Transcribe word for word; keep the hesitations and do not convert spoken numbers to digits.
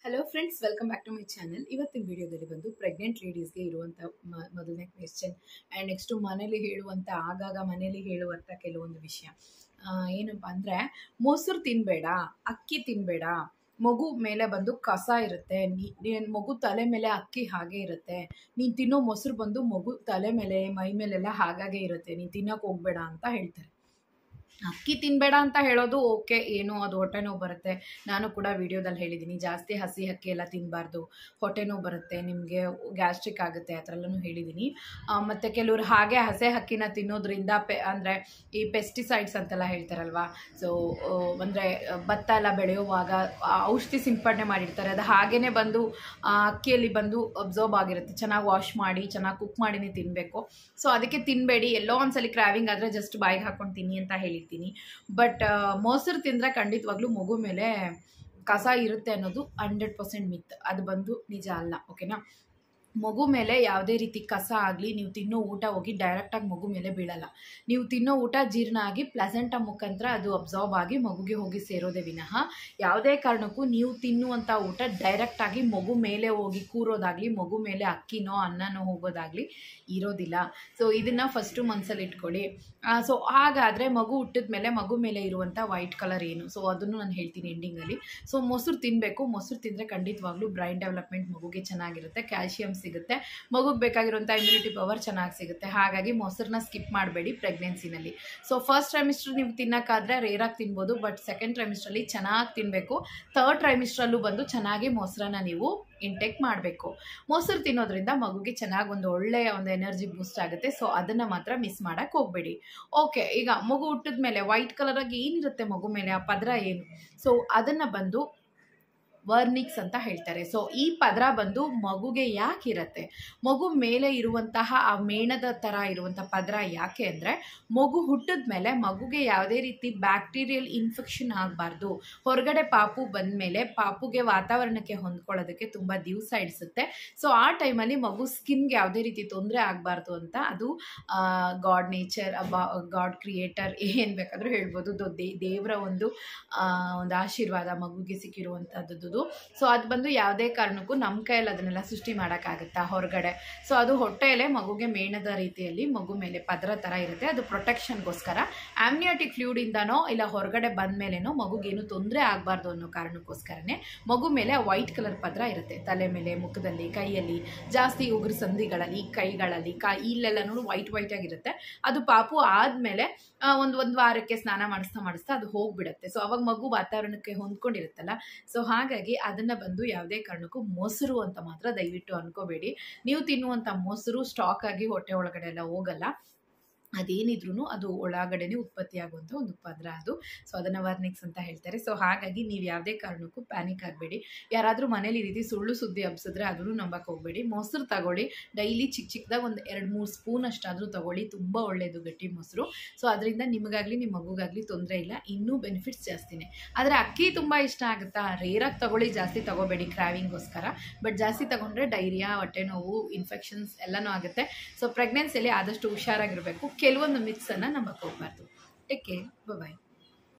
Hello friends, welcome back to my channel. ಇವತ್ತಿನ ವಿಡಿಯೋದಲ್ಲಿ ಬಂದು ಪ್ರೆಗ್ನೆಂಟ್ ಲೇಡೀಸ್ಗೆ ಇರುವಂಥ ಮೊದಲನೇ ಕ್ವೆಶ್ಚನ್ ಆ್ಯಂಡ್ ನೆಕ್ಸ್ಟು ಮನೇಲಿ ಹೇಳುವಂಥ ಆಗಾಗ ಮನೇಲಿ ಹೇಳುವಂಥ ಕೆಲವೊಂದು ವಿಷಯ ಏನಪ್ಪ ಅಂದರೆ, ಮೊಸರು ತಿನ್ನಬೇಡ, ಅಕ್ಕಿ ತಿನ್ನಬೇಡ, ಮಗು ಮೇಲೆ ಬಂದು ಕಸ ಇರುತ್ತೆ, ನೀ ಮಗು ತಲೆ ಮೇಲೆ ಅಕ್ಕಿ ಹಾಗೆ ಇರುತ್ತೆ, ನೀನು ತಿನ್ನೋ ಮೊಸರು ಬಂದು ಮಗು ತಲೆ ಮೇಲೆ ಮೈ ಮೇಲೆಲ್ಲ ಹಾಗಾಗೆ ಇರುತ್ತೆ, ನೀನು ತಿನ್ನೋಕೆ ಹೋಗಬೇಡ ಅಂತ ಹೇಳ್ತಾರೆ. ಅಕ್ಕಿ ತಿನ್ನಬೇಡ ಅಂತ ಹೇಳೋದು ಓಕೆ, ಏನು ಅದು ಹೊಟ್ಟೆ ನೋವು ಬರುತ್ತೆ. ನಾನು ಕೂಡ ವಿಡಿಯೋದಲ್ಲಿ ಹೇಳಿದ್ದೀನಿ, ಜಾಸ್ತಿ ಹಸಿ ಅಕ್ಕಿ ಎಲ್ಲ ತಿನ್ನಬಾರ್ದು, ಹೊಟ್ಟೆ ನೋವು ಬರುತ್ತೆ, ನಿಮಗೆ ಗ್ಯಾಸ್ಟ್ರಿಕ್ ಆಗುತ್ತೆ, ಆ ಥರ ಎಲ್ಲನೂ ಹೇಳಿದ್ದೀನಿ. ಮತ್ತು ಕೆಲವರು ಹಾಗೆ ಹಸೆ ಅಕ್ಕಿನ ತಿನ್ನೋದ್ರಿಂದ ಪೆ ಅಂದರೆ ಈ ಪೆಸ್ಟಿಸೈಡ್ಸ್ ಅಂತೆಲ್ಲ ಹೇಳ್ತಾರಲ್ವ, ಸೊ ಅಂದರೆ ಭತ್ತ ಎಲ್ಲ ಬೆಳೆಯುವಾಗ ಔಷಧಿ ಸಿಂಪಡಣೆ ಮಾಡಿರ್ತಾರೆ, ಅದು ಹಾಗೇ ಬಂದು ಅಕ್ಕಿಯಲ್ಲಿ ಬಂದು ಅಬ್ಸರ್ವ್ ಆಗಿರುತ್ತೆ. ಚೆನ್ನಾಗಿ ವಾಶ್ ಮಾಡಿ ಚೆನ್ನಾಗಿ ಕುಕ್ ಮಾಡಿನೇ ತಿನ್ನಬೇಕು. ಸೊ ಅದಕ್ಕೆ ತಿನ್ನಬೇಡಿ. ಎಲ್ಲೋ ಒಂದ್ಸಲಿ ಕ್ರಾವಿಂಗ್ ಆದರೆ ಜಸ್ಟ್ ಬಾಯಿಗೆ ಹಾಕೊಂಡು ತಿನ್ನಿ ಅಂತ ಹೇಳಿರ್ತೀನಿ. ಬಟ್ ಮೊಸರು ತಿಂದರೆ ಖಂಡಿತವಾಗ್ಲೂ ಮಗು ಮೇಲೆ ಕಸ ಇರುತ್ತೆ ಅನ್ನೋದು ಹಂಡ್ರೆಡ್ ಪರ್ಸೆಂಟ್ ಮಿತ್. ಅದು ಬಂದು ನಿಜ ಅಲ್ಲ, ಓಕೆನಾ. ಮಗು ಮೇಲೆ ಯಾವುದೇ ರೀತಿ ಕಸ ಆಗಲಿ, ನೀವು ತಿನ್ನೋ ಊಟ ಹೋಗಿ ಡೈರೆಕ್ಟಾಗಿ ಮಗು ಮೇಲೆ ಬೀಳಲ್ಲ. ನೀವು ತಿನ್ನೋ ಊಟ ಜೀರ್ಣ ಆಗಿ ಪ್ಲೆಸೆಂಟ ಮುಖಾಂತರ ಅದು ಅಬ್ಸಾರ್ಬ್ ಆಗಿ ಮಗುಗೆ ಹೋಗಿ ಸೇರೋದೇ ವಿನಃ ಯಾವುದೇ ಕಾರಣಕ್ಕೂ ನೀವು ತಿನ್ನುವಂಥ ಊಟ ಡೈರೆಕ್ಟಾಗಿ ಮಗು ಮೇಲೆ ಹೋಗಿ ಕೂರೋದಾಗಲಿ, ಮಗು ಮೇಲೆ ಅಕ್ಕಿನೋ ಅನ್ನನೋ ಹೋಗೋದಾಗಲಿ ಇರೋದಿಲ್ಲ. ಸೊ ಇದನ್ನು ಫಸ್ಟು ಮನಸ್ಸಲ್ಲಿ ಇಟ್ಕೊಳ್ಳಿ. ಸೊ ಹಾಗಾದರೆ ಮಗು ಹುಟ್ಟಿದ ಮೇಲೆ ಮಗು ಮೇಲೆ ಇರುವಂಥ ವೈಟ್ ಕಲರ್ ಏನು, ಸೊ ಅದನ್ನು ನಾನು ಹೇಳ್ತೀನಿ ಎಂಡಿಂಗಲ್ಲಿ. ಸೊ ಮೊಸರು ತಿನ್ನಬೇಕು. ಮೊಸರು ತಿಂದರೆ ಖಂಡಿತವಾಗ್ಲೂ ಬ್ರೈನ್ ಡೆವಲಪ್ಮೆಂಟ್ ಮಗುಗೆ ಚೆನ್ನಾಗಿರುತ್ತೆ, ಕ್ಯಾಲ್ಶಿಯಂ ಸಿಗುತ್ತೆ, ಮಗುಗೆ ಬೇಕಾಗಿರುವಂಥ ಇಮ್ಯುನಿಟಿ ಪವರ್ ಚೆನ್ನಾಗಿ ಸಿಗುತ್ತೆ. ಹಾಗಾಗಿ ಮೊಸರನ್ನ ಸ್ಕಿಪ್ ಮಾಡಬೇಡಿ ಪ್ರೆಗ್ನೆನ್ಸಿನಲ್ಲಿ. ಸೊ ಫಸ್ಟ್ ಟ್ರೈಮಿಸ್ಟರ್ ನೀವು ತಿನ್ನೋಕ್ಕಾದರೆ ರೇರಾಗಿ ತಿನ್ಬೋದು, ಬಟ್ ಸೆಕೆಂಡ್ ಟ್ರೈಮಿಸ್ಟ್ರಲ್ಲಿ ಚೆನ್ನಾಗಿ ತಿನ್ನಬೇಕು. ಥರ್ಡ್ ಟ್ರೈಮಿಸ್ಟ್ರಲ್ಲೂ ಬಂದು ಚೆನ್ನಾಗಿ ಮೊಸರನ್ನ ನೀವು ಇಂಟೇಕ್ ಮಾಡಬೇಕು. ಮೊಸರು ತಿನ್ನೋದ್ರಿಂದ ಮಗುಗೆ ಚೆನ್ನಾಗಿ ಒಂದು ಒಳ್ಳೆಯ ಒಂದು ಎನರ್ಜಿ ಬೂಸ್ಟ್ ಆಗುತ್ತೆ. ಸೊ ಅದನ್ನು ಮಾತ್ರ ಮಿಸ್ ಮಾಡೋಕ್ಕೆ ಹೋಗಬೇಡಿ. ಓಕೆ, ಈಗ ಮಗು ಹುಟ್ಟಿದ ಮೇಲೆ ವೈಟ್ ಕಲರಾಗಿ ಏನಿರುತ್ತೆ ಮಗು ಮೇಲೆ, ಆ ಪದರ ಏನು, ಸೊ ಅದನ್ನು ಬಂದು ವರ್ನಿಕ್ಸ್ ಅಂತ ಹೇಳ್ತಾರೆ. ಸೊ ಈ ಪದರ ಬಂದು ಮಗುಗೆ ಯಾಕೆ ಇರುತ್ತೆ, ಮಗು ಮೇಲೆ ಇರುವಂತಹ ಆ ಮೇಣದ ಥರ ಇರುವಂಥ ಪದರ ಯಾಕೆ ಅಂದರೆ, ಮಗು ಹುಟ್ಟಿದ ಮೇಲೆ ಮಗುಗೆ ಯಾವುದೇ ರೀತಿ ಬ್ಯಾಕ್ಟೀರಿಯಲ್ ಇನ್ಫೆಕ್ಷನ್ ಆಗಬಾರ್ದು. ಹೊರಗಡೆ ಪಾಪು ಬಂದ ಮೇಲೆ ಪಾಪುಗೆ ವಾತಾವರಣಕ್ಕೆ ಹೊಂದ್ಕೊಳ್ಳೋದಕ್ಕೆ ತುಂಬ ದಿವಸ ಇಡಿಸುತ್ತೆ. ಸೊ ಆ ಟೈಮಲ್ಲಿ ಮಗು ಸ್ಕಿನ್ಗೆ ಯಾವುದೇ ರೀತಿ ತೊಂದರೆ ಆಗಬಾರ್ದು ಅಂತ ಅದು ಗಾಡ್ ನೇಚರ್, ಗಾಡ್ ಕ್ರಿಯೇಟರ್ ಏನು ಬೇಕಾದರೂ ಹೇಳ್ಬೋದು, ದೇ ದೇವರ ಒಂದು ಒಂದು ಆಶೀರ್ವಾದ ಮಗುಗೆ ಸಿಕ್ಕಿರುವಂಥದ್ದು. ಸೊ ಅದು ಬಂದು ಯಾವುದೇ ಕಾರಣಕ್ಕೂ ನಮ್ಮ ಕೈಯಲ್ಲಿ ಅದನ್ನೆಲ್ಲ ಸೃಷ್ಟಿ ಮಾಡೋಕ್ಕಾಗುತ್ತಾ ಹೊರಗಡೆ. ಸೊ ಅದು ಹೊಟ್ಟೆಯಲ್ಲೇ ಮಗುಗೆ ಮೇಣದ ರೀತಿಯಲ್ಲಿ ಮಗು ಮೇಲೆ ಪದರ ಥರ ಇರುತ್ತೆ. ಅದು ಪ್ರೊಟೆಕ್ಷನ್ಗೋಸ್ಕರ, ಆಮ್ನಿಯಾಟಿಕ್ ಫ್ಲೂಯಿಡಿಂದನೋ ಇಲ್ಲ ಹೊರಗಡೆ ಬಂದ ಮೇಲೇನೋ ಮಗುಗೇನು ತೊಂದರೆ ಆಗಬಾರ್ದು ಅನ್ನೋ ಕಾರಣಕ್ಕೋಸ್ಕರನೇ ಮಗು ಮೇಲೆ ವೈಟ್ ಕಲರ್ ಪದರ ಇರುತ್ತೆ. ತಲೆ ಮೇಲೆ, ಮುಖದಲ್ಲಿ, ಕೈಯಲ್ಲಿ, ಜಾಸ್ತಿ ಉಗುರು ಸಂಧಿಗಳಲ್ಲಿ, ಕೈಗಳಲ್ಲಿ, ಕೈ ಇಲ್ಲೆಲ್ಲನೂ ವೈಟ್ ವೈಟ್ ಆಗಿರುತ್ತೆ. ಅದು ಪಾಪು ಆದಮೇಲೆ ಒಂದು ಒಂದು ವಾರಕ್ಕೆ ಸ್ನಾನ ಮಾಡಿಸ್ತಾ ಮಾಡಿಸ್ತಾ ಅದು ಹೋಗ್ಬಿಡುತ್ತೆ. ಸೊ ಅವಾಗ ಮಗು ವಾತಾವರಣಕ್ಕೆ ಹೊಂದ್ಕೊಂಡಿರುತ್ತಲ್ಲ. ಸೊ ಹಾಗಾಗಿ ಅದನ್ನು ಬಂದು ಯಾವುದೇ ಕಾರಣಕ್ಕೂ ಮೊಸರು ಅಂತ ಮಾತ್ರ ದಯವಿಟ್ಟು ಅನ್ಕೋಬೇಡಿ. ನೀವು ತಿನ್ನುವಂಥ ಮೊಸರು ಸ್ಟಾಕ್ ಆಗಿ ಹೊಟ್ಟೆ ಒಳಗಡೆ ಎಲ್ಲ ಹೋಗಲ್ಲ. ಅದೇನಿದ್ರೂ ಅದು ಒಳಗಡೆನೇ ಉತ್ಪತ್ತಿಯಾಗುವಂಥ ಒಂದು ಪದರ ಅದು. ಸೊ ಅದನ್ನು ವರ್ನಿಕ್ಸ್ ಅಂತ ಹೇಳ್ತಾರೆ. ಸೊ ಹಾಗಾಗಿ ನೀವು ಯಾವುದೇ ಕಾರಣಕ್ಕೂ ಪ್ಯಾನಿಕ್ ಆಗಬೇಡಿ. ಯಾರಾದರೂ ಮನೇಲಿ ಈ ರೀತಿ ಸುಳ್ಳು ಸುದ್ದಿ ಹಬ್ಸಿದ್ರೆ ಅದನ್ನು ನಂಬಕ್ಕೆ ಹೋಗಬೇಡಿ. ಮೊಸರು ತಗೊಳ್ಳಿ, ಡೈಲಿ ಚಿಕ್ಕ ಚಿಕ್ಕದಾಗ ಒಂದು ಎರಡು ಮೂರು ಸ್ಪೂನ್ ಅಷ್ಟಾದರೂ ತಗೊಳ್ಳಿ, ತುಂಬ ಒಳ್ಳೆಯದು ಗಟ್ಟಿ ಮೊಸರು. ಸೊ ಅದರಿಂದ ನಿಮಗಾಗಲಿ ನಿಮ್ಮ ಮಗುಗಾಗಲಿ ತೊಂದರೆ ಇಲ್ಲ, ಇನ್ನೂ ಬೆನಿಫಿಟ್ಸ್ ಜಾಸ್ತಿನೇ. ಆದರೆ ಅಕ್ಕಿ ತುಂಬ ಇಷ್ಟ ಆಗುತ್ತಾ, ರೇರಾಗಿ ತಗೊಳ್ಳಿ, ಜಾಸ್ತಿ ತಗೋಬೇಡಿ ಕ್ರಾವಿಂಗೋಸ್ಕರ. ಬಟ್ ಜಾಸ್ತಿ ತಗೊಂಡ್ರೆ ಡೈರಿಯಾ, ಹೊಟ್ಟೆ ನೋವು, ಇನ್ಫೆಕ್ಷನ್ಸ್ ಎಲ್ಲನೂ ಆಗುತ್ತೆ. ಸೊ ಪ್ರೆಗ್ನೆನ್ಸಿಯಲ್ಲಿ ಆದಷ್ಟು ಹುಷಾರಾಗಿರಬೇಕು. ಕೆಲವೊಂದು ಮಿತ್ಸನ್ನು ನಂಬಕ್ಕೆ ಹೋಗಬಾರ್ದು. ಟೇಕ್ ಕೇರ್, ಬಾಯ್.